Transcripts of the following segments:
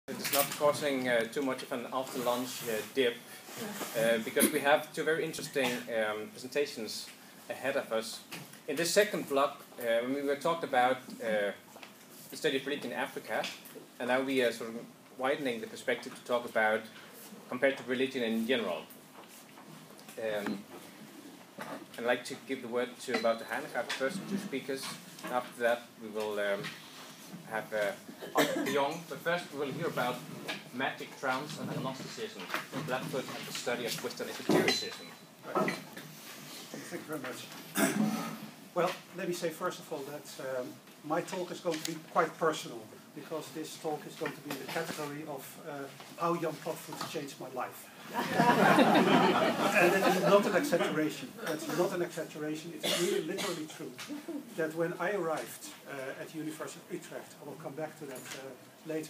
It's not causing too much of an after lunch dip because we have two very interesting presentations ahead of us. In this second block, we were talked about the study of religion in Africa, and now we are sort of widening the perspective to talk about comparative religion in general. I'd like to give the word to Wouter Heinrich, our first two speakers. After that, we will have De Jong, but first we will hear about magic, trance, and agnosticism in Blackfoot and the study of Western esotericism. Right. Thank you very much. Well, let me say first of all that my talk is going to be quite personal, because this talk is going to be in the category of how Jan Platfoot changed my life. And it is not an exaggeration. It's not an exaggeration. It's really literally true that when I arrived at the University of Utrecht, I will come back to that later,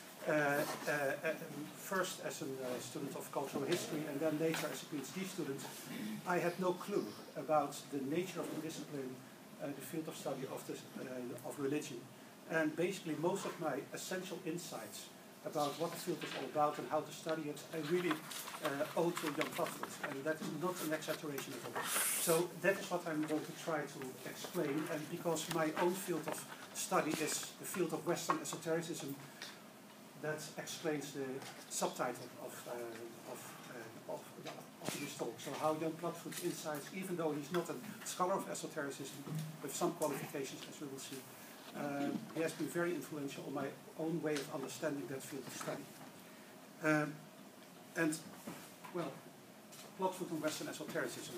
first as a student of cultural history and then later as a PhD student, I had no clue about the nature of the discipline, the field of study of religion. And basically most of my essential insights about what the field is all about and how to study it, I really owe to Jan Platfoot, and that is not an exaggeration at all. So that is what I'm going to try to explain, and because my own field of study is the field of Western esotericism, that explains the subtitle of this talk. So how Jan Platfoot's insights, even though he's not a scholar of esotericism, with some qualifications as we will see, he has been very influential on my own way of understanding that field of study. And, well, Platfoot and Western esotericism.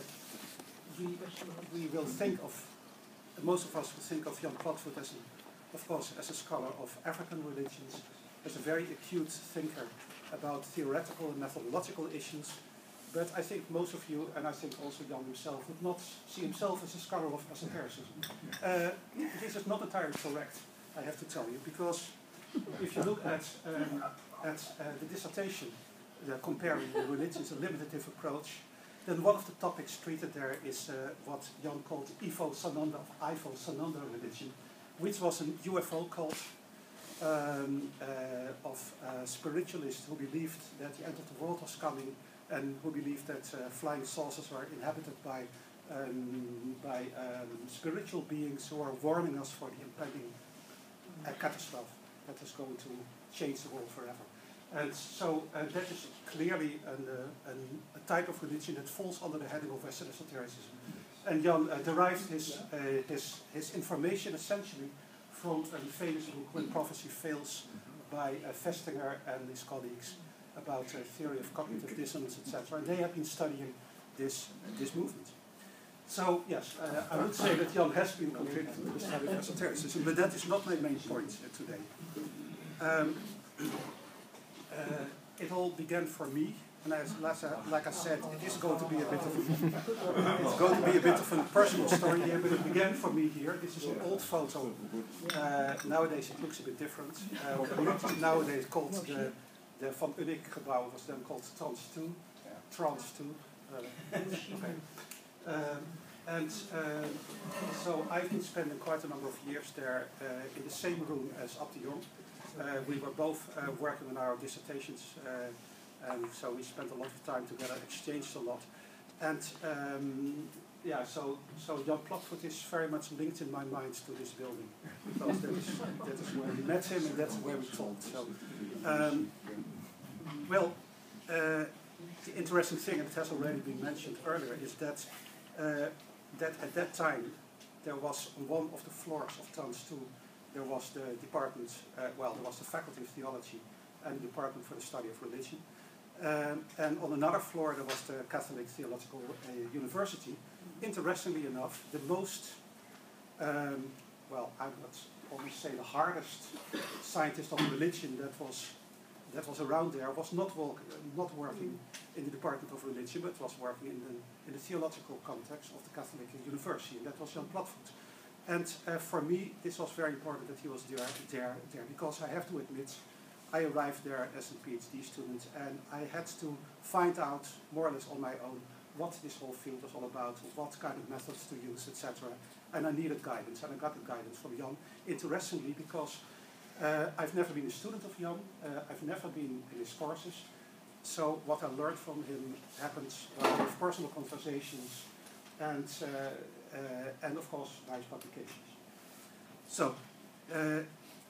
We will think of, most of us will think of Jan Platfoot as, of course, as a scholar of African religions, as a very acute thinker about theoretical and methodological issues. But I think most of you, and I think also Jan himself, would not see himself as a scholar of esotericism. This is not entirely correct, I have to tell you, because if you look at the dissertation comparing the religions, a limitative approach, then one of the topics treated there is what Jan called Ifo Sananda, Ifo Sananda religion, which was an UFO cult of spiritualists who believed that the end of the world was coming, and who believed that flying saucers were inhabited by spiritual beings who are warning us for the impending catastrophe that is going to change the world forever. And so that is clearly a type of religion that falls under the heading of Western esotericism. And Jan derived his information essentially from a famous book, When Prophecy Fails, by Festinger and his colleagues, about theory of cognitive dissonance, etc. And they have been studying this movement. So yes, I would say that Jan has been contributing to the study of esotericism, but that is not my main point today. It all began for me, and like I said, it is going to be a bit of a personal story here, but it began for me here. This is an old photo. Nowadays it looks a bit different. Nowadays called the Van Unik gebouw was then called Trans 2. Trans 2. So I've been spending quite a number of years there in the same room as Ab de Jong. We were both working on our dissertations, and so we spent a lot of time together, exchanged a lot. And yeah, so Jan Platfoot is very much linked in my mind to this building, because that is where we met him and that's where we talked. So, well, the interesting thing, and it has already been mentioned earlier, is that at that time there was on one of the floors of Trans 2, there was the department, there was the Faculty of Theology and the Department for the Study of Religion. And on another floor there was the Catholic Theological University. Interestingly enough, the most, I would almost say the hardest scientist of religion that was around there was not working in the Department of Religion, but was working in the theological context of the Catholic University, and that was Jan Platfoot. And for me, this was very important that he was there, because I have to admit, I arrived there as a PhD student, and I had to find out more or less on my own what this whole field was all about, what kind of methods to use, etc. And I needed guidance, and I got the guidance from Jan. Interestingly, because I've never been a student of Jan. I've never been in his courses. So what I learned from him happens with personal conversations and of course nice publications. So let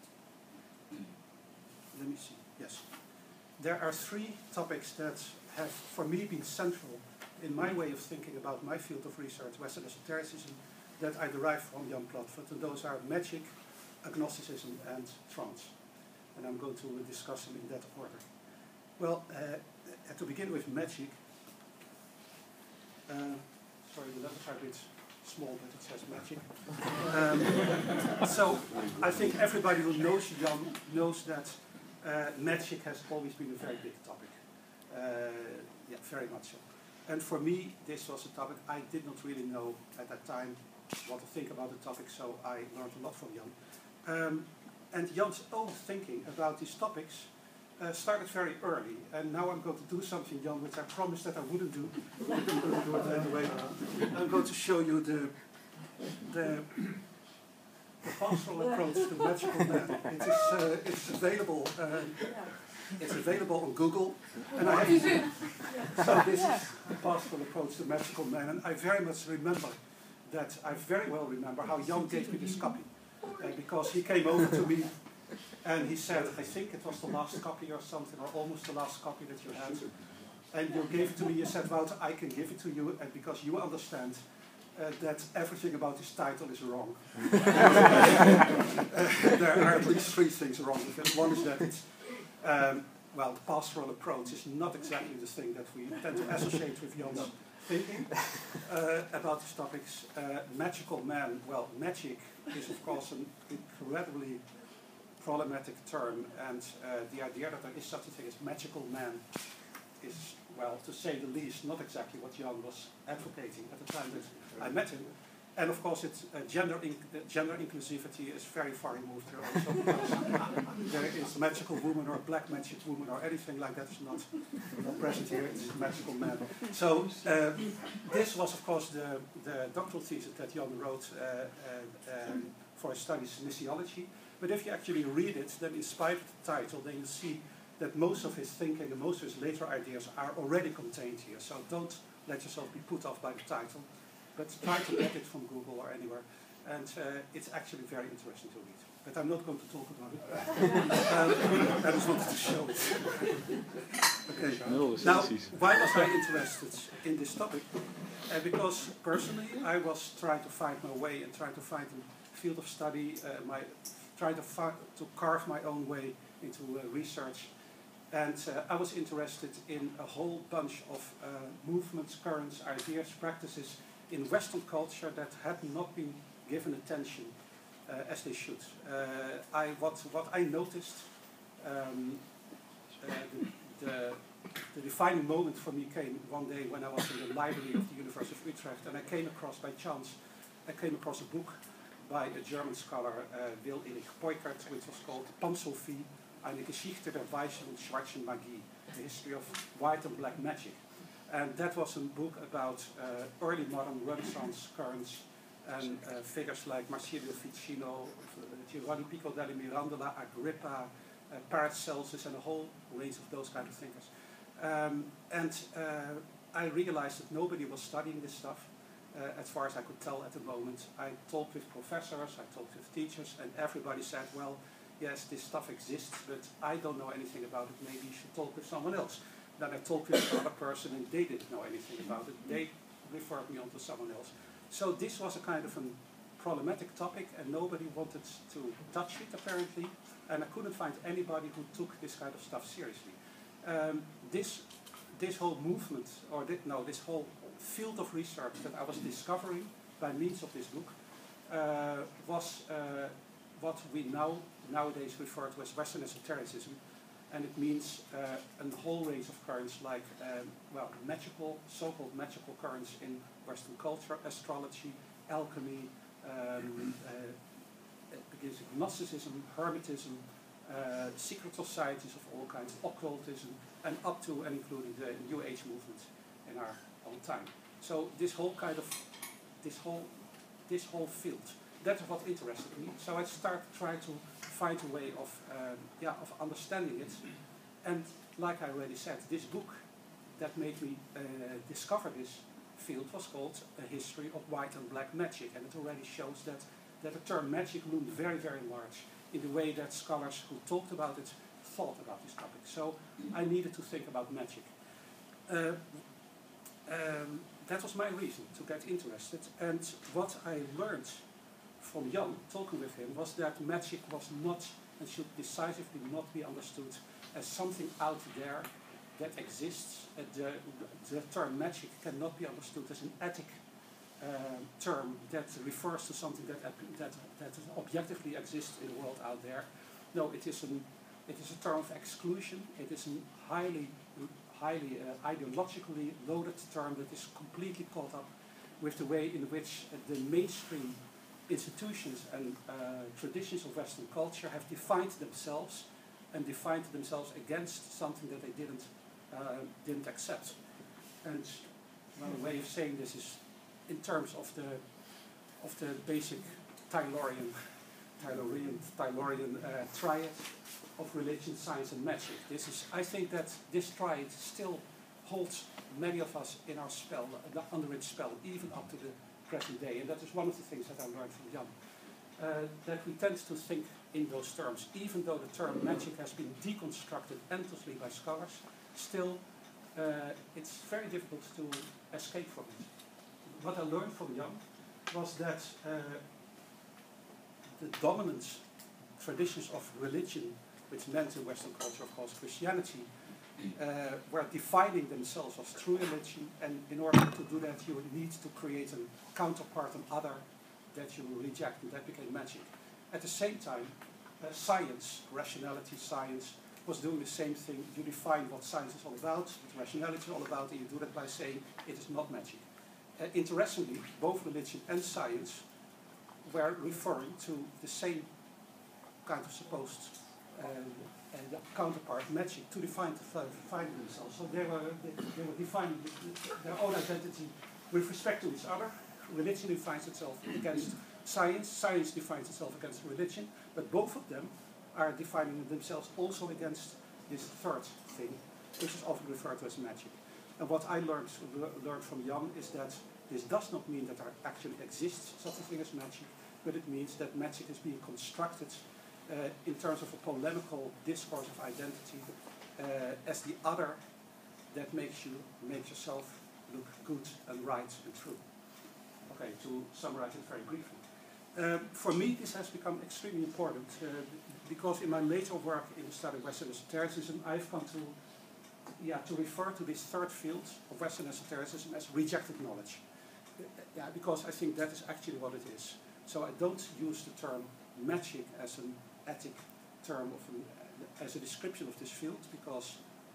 me see. Yes, there are three topics that have for me been central in my way of thinking about my field of research, Western esotericism, that I derive from Jan Platvoort, and those are magic, agnosticism, and trance. And I'm going to discuss them in that order. Well, to begin with magic, sorry, the letters are a bit small, but it says magic. So I think everybody who knows Jan knows that magic has always been a very big topic. Yeah, very much so. And for me, this was a topic I did not really know at that time what to think about the topic, so I learned a lot from Jan. And Jan's own thinking about these topics started very early, and now I'm going to do something, Jan, which I promised that I wouldn't do. I'm going to do it anyway. I'm going to show you the pastoral approach to magical man. It's available. It's available on Google, and I have so this is the pastoral approach to magical man, and I very much remember that. I very well remember how Jan gave me this copy, because he came over to me and he said, I think it was the last copy or something, or almost the last copy that you had, and you gave it to me. You said, Wouter, I can give it to you, and because you understand that everything about this title is wrong. There are at least three things wrong with it. One is that it's well, the pastoral approach is not exactly the thing that we tend to associate with Jan's thinking about these topics. Magical man, well, magic is of course an incredibly problematic term, and the idea that there is such a thing as magical man is, well, to say the least, not exactly what Jan was advocating at the time that I met him. And of course, it's gender inclusivity is very far removed here also, because there is magical woman or black magic woman or anything like that is not present here. It's magical man. So this was, of course, the doctoral thesis that Jan wrote for his studies in missiology. But if you actually read it, then in spite of the title, then you see that most of his thinking and most of his later ideas are already contained here. So don't let yourself be put off by the title, but try to get it from Google or anywhere. And it's actually very interesting to read. But I'm not going to talk about it. I just wanted to show it. Okay. Now, why was I interested in this topic? Because personally, I was trying to find my way and trying to find a field of study, trying to carve my own way into research. And I was interested in a whole bunch of movements, currents, ideas, practices in Western culture that had not been given attention as they should. What I noticed, the defining moment for me came one day when I was in the library of the University of Utrecht, and I came across, by chance, a book by a German scholar, Will Erich Peukert, which was called Pansophie, eine Geschichte der weißen und schwarzen Magie, the history of white and black magic. And that was a book about early modern Renaissance currents and figures like Marsilio Ficino, Giovanni Pico della Mirandola, Agrippa, Paracelsus, and a whole range of those kind of thinkers. I realized that nobody was studying this stuff, as far as I could tell at the moment. I talked with professors, I talked with teachers, and everybody said, well, yes, this stuff exists, but I don't know anything about it. Maybe you should talk with someone else. Then I talked with another person, and they didn't know anything about it. They referred me on to someone else. So this was a kind of a problematic topic, and nobody wanted to touch it, apparently. And I couldn't find anybody who took this kind of stuff seriously. This whole movement, or this whole field of research that I was discovering by means of this book was what we nowadays refer to as Western esotericism, and it means a whole range of currents like so-called magical currents in Western culture, astrology, alchemy, Gnosticism, Hermetism, secret societies of all kinds, occultism, and up to and including the New Age movement in our own time. So this whole field, that's what interested me. So I started trying to find a way of understanding it. And like I already said, this book that made me discover this field was called A History of White and Black Magic, and it already shows that the term magic loomed very, very large in the way that scholars who talked about it thought about this topic. So I needed to think about magic. That was my reason to get interested, and what I learned from Jan, talking with him, was that magic was not and should decisively not be understood as something out there that exists. The term magic cannot be understood as an ethic term that refers to something that objectively exists in the world out there. No, it is a term of exclusion. It is a highly ideologically loaded term that is completely caught up with the way in which the mainstream institutions and traditions of Western culture have defined themselves against something that they didn't accept. And one way of saying this is in terms of the basic Taylorian triad of religion, science, and magic. I think that this triad still holds many of us in our spell, under its spell, even up to the present day. And that is one of the things that I learned from Jan. That we tend to think in those terms, even though the term magic has been deconstructed endlessly by scholars, still it's very difficult to escape from it. What I learned from Jan was that the dominant traditions of religion, which meant in Western culture, of course, Christianity, were defining themselves as true religion, and in order to do that you would need to create a counterpart, an other, that you reject, and that became magic. At the same time, science, rationality science, was doing the same thing. You define what science is all about, what rationality is all about, and you do that by saying it is not magic. Interestingly, both religion and science were referring to the same kind of supposed counterpart, magic, to define themselves. So they were defining their own identity with respect to each other. Religion defines itself against science, science defines itself against religion, but both of them are defining themselves also against this third thing, which is often referred to as magic. And what I learned from Jan is that this does not mean that there actually exists such a thing as magic, but it means that magic is being constructed in terms of a polemical discourse of identity as the other that makes yourself look good and right and true. Okay, to summarize it very briefly. For me, this has become extremely important because in my later work in the study of Western esotericism, I've come to refer to this third field of Western esotericism as rejected knowledge. Because I think that is actually what it is. So I don't use the term magic as an ethic term, as a description of this field, because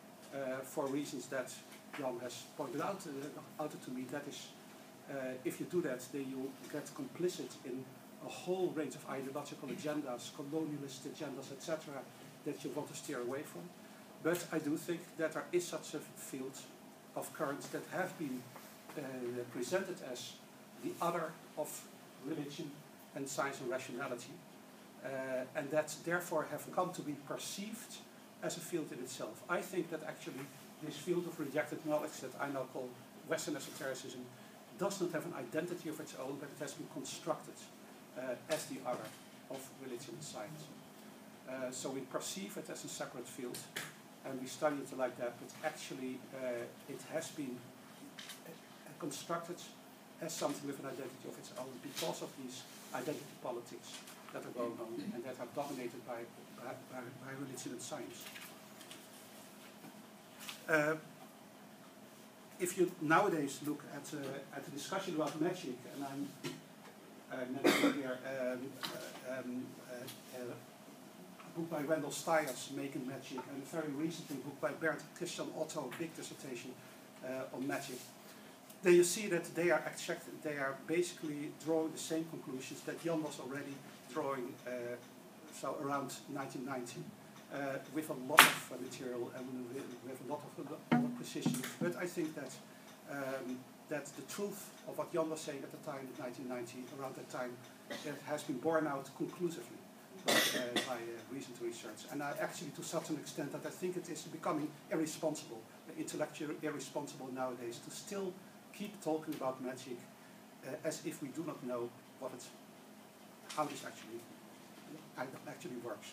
for reasons that Jan has pointed out to me, that is, if you do that, then you get complicit in a whole range of ideological agendas, colonialist agendas, etc., that you want to steer away from. But I do think that there is such a field of currents that have been presented as the other of religion and science and rationality, and that therefore have come to be perceived as a field in itself. I think that actually this field of rejected knowledge that I now call Western esotericism does not have an identity of its own, but it has been constructed as the other of religion and science. So we perceive it as a separate field, and we study it like that, but actually it has been constructed as something with an identity of its own because of these identity politics that are going on and that are dominated by religion and science. If you nowadays look at the discussion about magic, and I'm mentioning here a book by Randall Stiers, Making Magic, and a very recently book by Bernd Christian Otto, big dissertation on magic. Then you see that they are basically drawing the same conclusions that Jan was already drawing so around 1990, with a lot of material and with a lot of precision. But I think that that the truth of what Jan was saying at the time in 1990, around that time, it has been borne out conclusively by recent research. And actually to such an extent that I think it is becoming irresponsible, intellectually irresponsible nowadays, to still keep talking about magic as if we do not know how this actually works.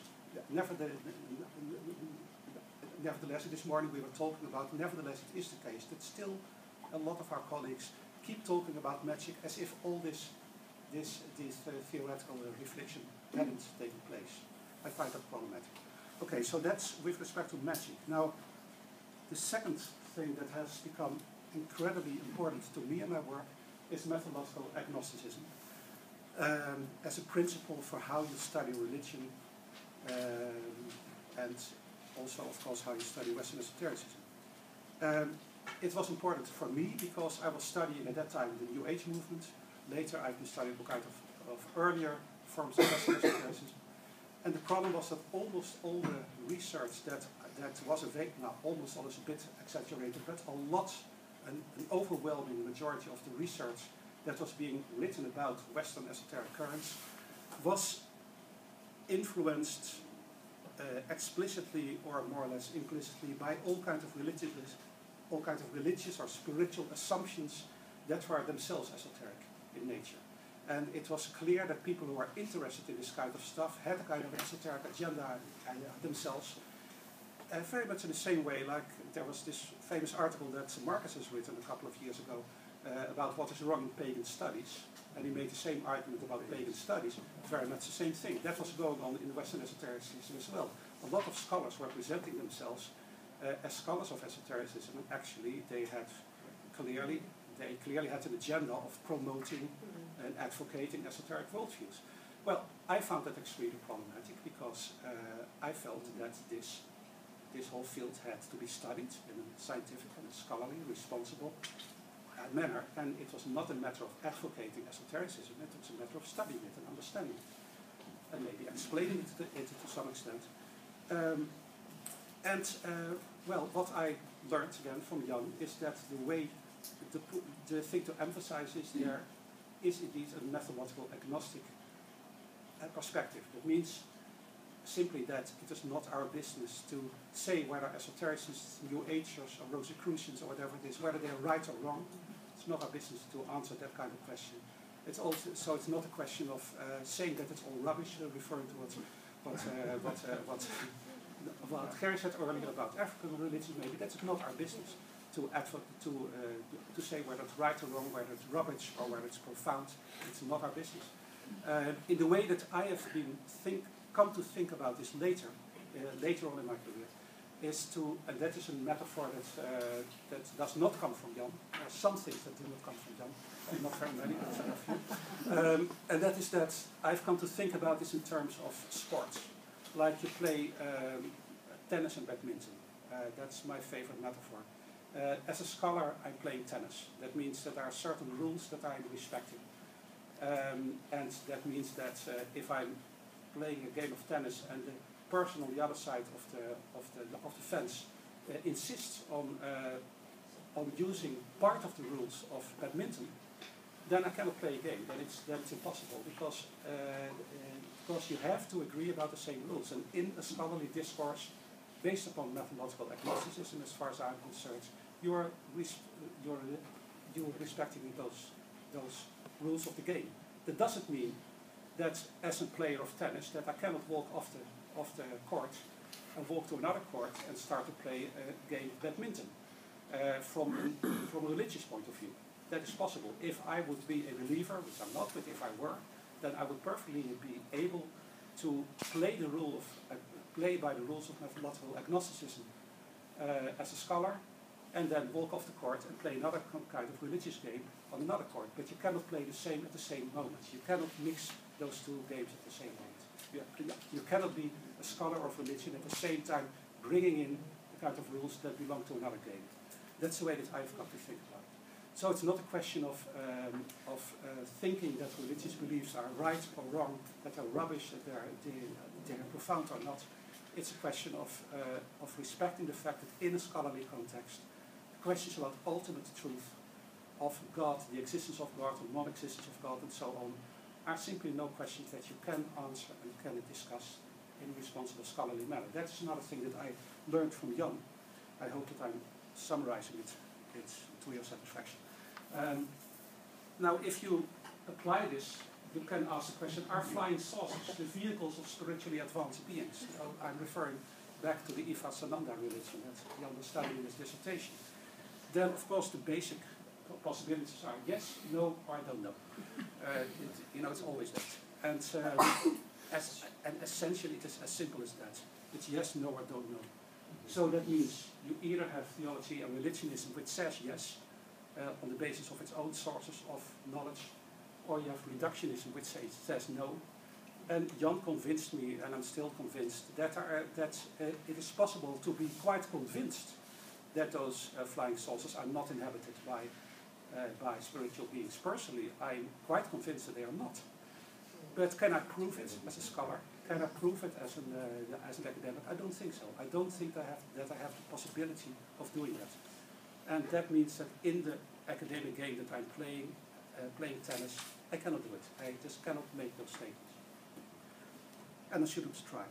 Nevertheless, this morning we were talking about, nevertheless it is the case that still a lot of our colleagues keep talking about magic as if all this theoretical reflection hadn't taken place. I find that problematic. Okay, so that's with respect to magic. Now, the second thing that has become incredibly important to me and my work is methodological agnosticism as a principle for how you study religion and also, of course, how you study Western esotericism. It was important for me because I was studying at that time the New Age movement. Later I've been studying all kind of earlier forms of Western esotericism. And the problem was that almost all the research that was available, now almost all is a bit exaggerated, but an overwhelming majority of the research that was being written about Western esoteric currents was influenced explicitly or more or less implicitly by all kinds of religious or spiritual assumptions that were themselves esoteric in nature. And it was clear that people who were interested in this kind of stuff had a kind of esoteric agenda themselves. Very much in the same way, like there was this famous article that Marcus has written a couple of years ago about what is wrong in pagan studies. And he made the same argument about pagan studies, very much the same thing. That was going on in Western esotericism as well. A lot of scholars were presenting themselves as scholars of esotericism, and actually they clearly had an agenda of promoting and advocating esoteric worldviews. Well, I found that extremely problematic because I felt that this whole field had to be studied in a scientific and scholarly, responsible manner, and it was not a matter of advocating esotericism, it was a matter of studying it and understanding it, and maybe explaining it to some extent. Well, what I learned again from Jan is that the thing to emphasize is there is indeed a methodological agnostic perspective. That means simply that it is not our business to say whether esotericists, New Agers or Rosicrucians or whatever it is, whether they are right or wrong. It's not our business to answer that kind of question. It's also, so it's not a question of saying that it's all rubbish, referring to what Gerry said earlier about African religion. Maybe that's not our business to say whether it's right or wrong, whether it's rubbish or whether it's profound. It's not our business. In the way that I have come to think about this later on in my career, is to, and that is a metaphor that does not come from Jan. There are some things that do not come from Jan, and not very many, but very few. And that is that I've come to think about this in terms of sports. Like you play tennis and badminton. That's my favorite metaphor. As a scholar, I'm playing tennis. That means that there are certain rules that I'm respecting. And that means that if I'm playing a game of tennis and the person on the other side of the fence insists on using part of the rules of badminton, then I cannot play a game. Then it's impossible because you have to agree about the same rules. And in a scholarly discourse based upon methodological agnosticism, as far as I'm concerned, you're respecting those rules of the game. That doesn't mean that as a player of tennis that I cannot walk off the court and walk to another court and start to play a game of badminton from a religious point of view. That is possible. If I would be a believer, which I'm not, but if I were, then I would perfectly be able to play by the rules of methodological agnosticism as a scholar, and then walk off the court and play another kind of religious game on another court. But you cannot play the same at the same moment. You cannot mix those two games at the same moment. You cannot be a scholar of religion at the same time bringing in the kind of rules that belong to another game. That's the way that I've come to think about it. So it's not a question of thinking that religious beliefs are right or wrong, that they're rubbish, that they're profound or not. It's a question of respecting the fact that in a scholarly context, questions about ultimate truth, of God, the existence of God, or non-existence of God, and so on, are simply no questions that you can answer and can discuss in a responsible scholarly manner. That's another thing that I learned from Jan. I hope that I'm summarizing it to your satisfaction. Now, if you apply this, you can ask the question, are flying saucers the vehicles of spiritually advanced beings? I'm referring back to the Iva-Sananda religion that Jan was studying in his dissertation. Then, of course, the basic possibilities are yes, no, or I don't know. It's always that. And essentially, it is as simple as that. It's yes, no, or don't know. So that means you either have theology and religionism which says yes, on the basis of its own sources of knowledge, or you have reductionism which says no. And Jan convinced me, and I'm still convinced, that it is possible to be quite convinced that those flying saucers are not inhabited by spiritual beings. Personally, I'm quite convinced that they are not. But can I prove it as a scholar? Can I prove it as an academic? I don't think so. I don't think that I have the possibility of doing that. And that means that in the academic game that I'm playing tennis, I cannot do it. I just cannot make those statements. And I shouldn't try.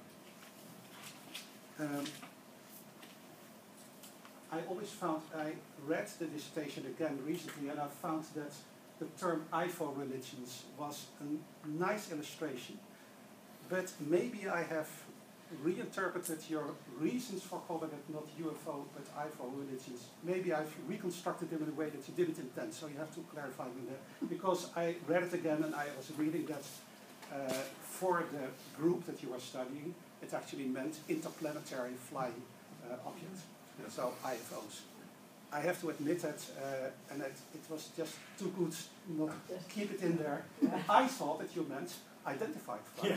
I read the dissertation again recently, and I found that the term IFO religions was a nice illustration, but maybe I have reinterpreted your reasons for calling it not UFO but IFO religions. Maybe I've reconstructed them in a way that you didn't intend, so you have to clarify me there. Because I read it again and I was reading that for the group that you were studying, it actually meant interplanetary flying objects, so IFOs. I have to admit that, and it was just too good not to keep it in there. I thought that you meant identified flying.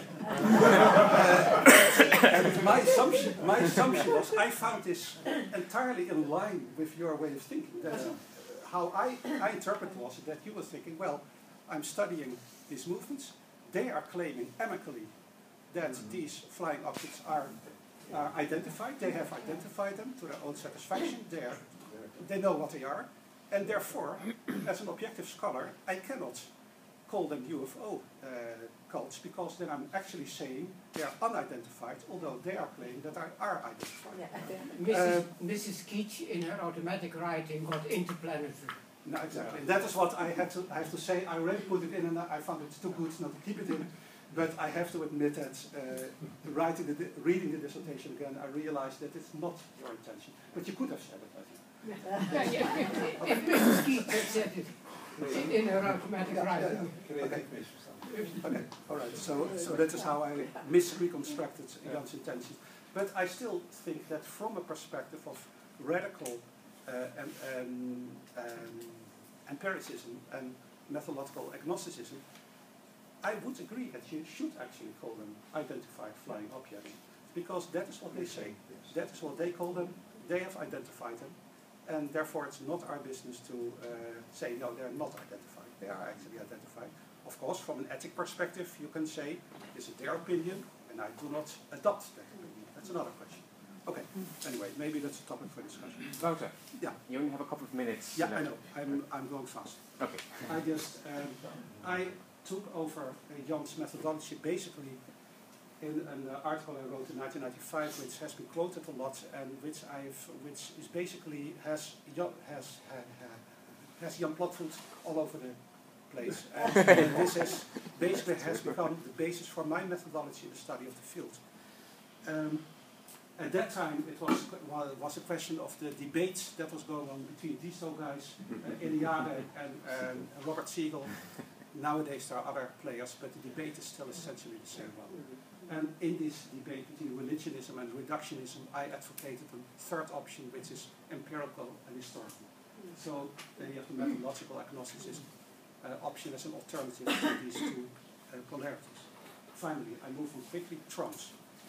And my assumption was I found this entirely in line with your way of thinking. That how I interpret was that you were thinking, well, I'm studying these movements. They are claiming amicably that these flying objects are identified. They have identified them to their own satisfaction. They know what they are, and therefore, as an objective scholar, I cannot call them UFO cults, because then I'm actually saying they are unidentified, although they are claiming that they are identified. Yeah. Mrs. Keach, in her automatic writing, got interplanetary. No, exactly. And that is what I have to say. I already put it in, and I found it too good not to keep it in. But I have to admit that reading the dissertation again, I realized that it's not your intention. But you could have said it, I think. If Mrs. Keach had said it in her automatic writing. Okay, all right. So that is how I misreconstructed Jan's intentions. But I still think that from a perspective of radical empiricism and methodological agnosticism, I would agree that you should actually call them identified flying objects, because that is what they say. That is what they call them. They have identified them, and therefore it's not our business to say, no, they're not identified. They are actually identified. Of course, from an ethic perspective, you can say, this is their opinion, and I do not adopt that opinion. That's another question. Okay, anyway, maybe that's a topic for discussion. Wouter, yeah. You only have a couple of minutes. Yeah, left. I know. I'm going fast. Okay. I took over Jan's methodology basically in an article I wrote in 1995, which has been quoted a lot, and which is basically has Jan Platvoet all over the place. And this has become the basis for my methodology in the study of the field. At that time, it was a question of the debate that was going on between these two guys, Eliade and Robert Siegel. Nowadays there are other players, but the debate is still essentially the same one. And in this debate between religionism and reductionism, I advocated a third option, which is empirical and historical. So you have the methodological agnosticism option as an alternative to these two polarities. Finally, I move on quickly. Trance.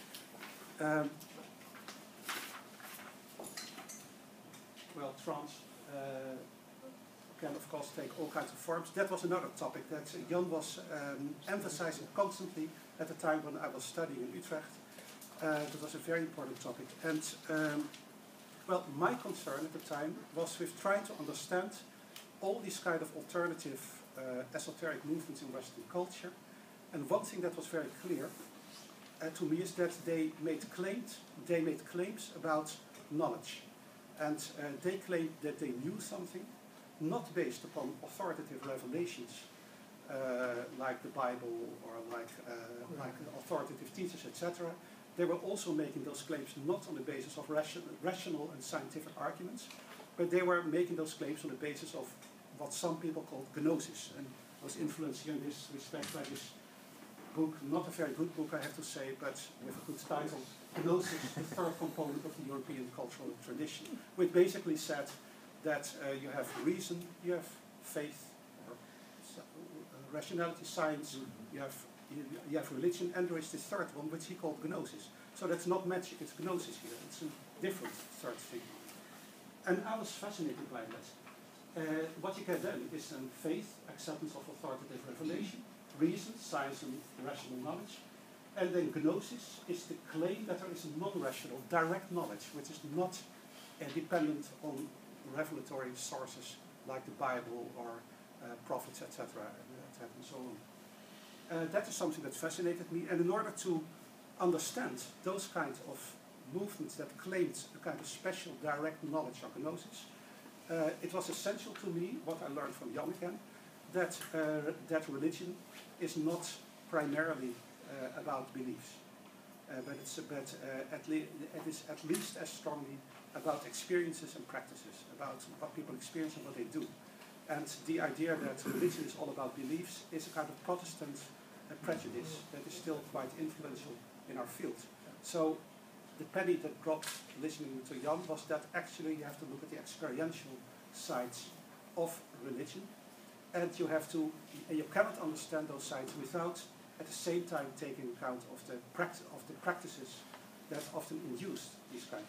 Well, trance can of course take all kinds of forms. That was another topic that Jan was emphasizing constantly at the time when I was studying in Utrecht. That was a very important topic. And well, my concern at the time was with trying to understand all these kind of alternative esoteric movements in Western culture. And one thing that was very clear, to me is that they made claims about knowledge, and they claimed that they knew something, not based upon authoritative revelations like the Bible or like authoritative teachers, etc. They were also making those claims not on the basis of rational and scientific arguments, but they were making those claims on the basis of what some people call gnosis. And I was influenced here in this respect by this book, not a very good book I have to say, but with a good title, Gnosis, the Third Component of the European Cultural Tradition, which basically said that you have reason, you have faith, or rationality, science, you have religion, and there is this third one, which he called gnosis. So that's not magic, it's gnosis here. It's a different third thing. And I was fascinated by that. What you get then is faith, acceptance of authoritative revelation, reason, science and rational knowledge. And then gnosis is the claim that there is a non-rational, direct knowledge, which is not dependent on revelatory sources like the Bible or prophets, etc. and so on. That is something that fascinated me, and in order to understand those kinds of movements that claimed a kind of special direct knowledge of gnosis, it was essential to me, what I learned from Jan again, that religion is not primarily about beliefs, but it is at least as strongly about experiences and practices, about what people experience and what they do. And the idea that religion is all about beliefs is a kind of Protestant prejudice that is still quite influential in our field. So the penny that dropped listening to Jan was that actually you have to look at the experiential sides of religion, and you cannot understand those sides without at the same time taking account of the practices that often induce these kind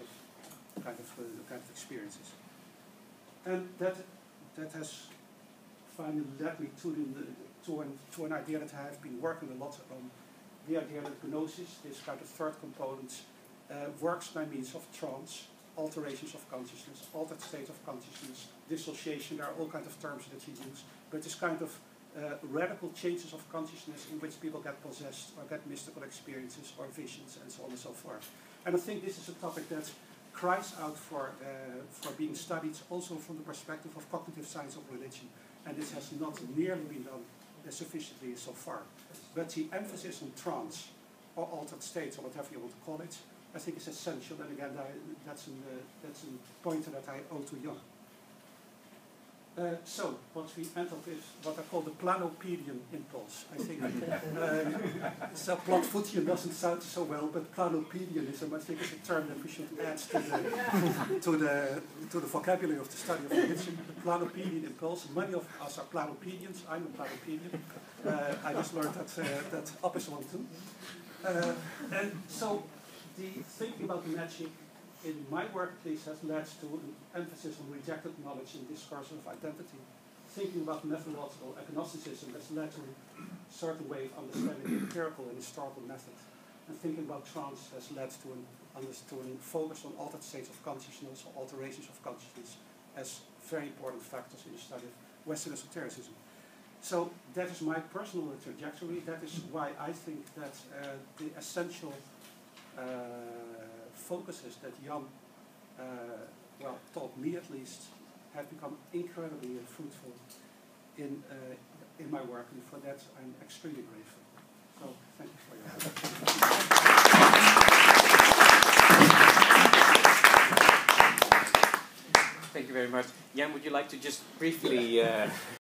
of experiences. And that has finally led me to an idea that I have been working a lot on, the idea that gnosis, this kind of third component, works by means of trance, alterations of consciousness, altered state of consciousness, dissociation. There are all kinds of terms that you use, but this kind of radical changes of consciousness in which people get possessed or get mystical experiences or visions and so on and so forth. And I think this is a topic that cries out for being studied also from the perspective of cognitive science of religion, and this has not nearly been done sufficiently so far. But the emphasis on trance or altered states, or whatever you want to call it, I think is essential, and again that's a pointer that I owe to Jan. So, what we end up is what I call the Planopedian impulse. I think so Platvoetian doesn't sound so well, but Planopedianism, I think, is a term that we should add to the vocabulary of the study of religion. The Planopedian impulse. Many of us are Planopedians. I'm a Planopedian. I just learned that up is one too. And so, the thinking about magic in my work, at least, has led to an emphasis on rejected knowledge and discursive identity. Thinking about methodological agnosticism has led to a certain way of understanding the empirical and historical method. And thinking about trance has led to a focus on altered states of consciousness or alterations of consciousness as very important factors in the study of Western esotericism. So that is my personal trajectory. That is why I think that the essential focuses that Jan taught me at least have become incredibly fruitful in my work, and for that I'm extremely grateful. So thank you for your help. Thank you very much. Jan, would you like to just briefly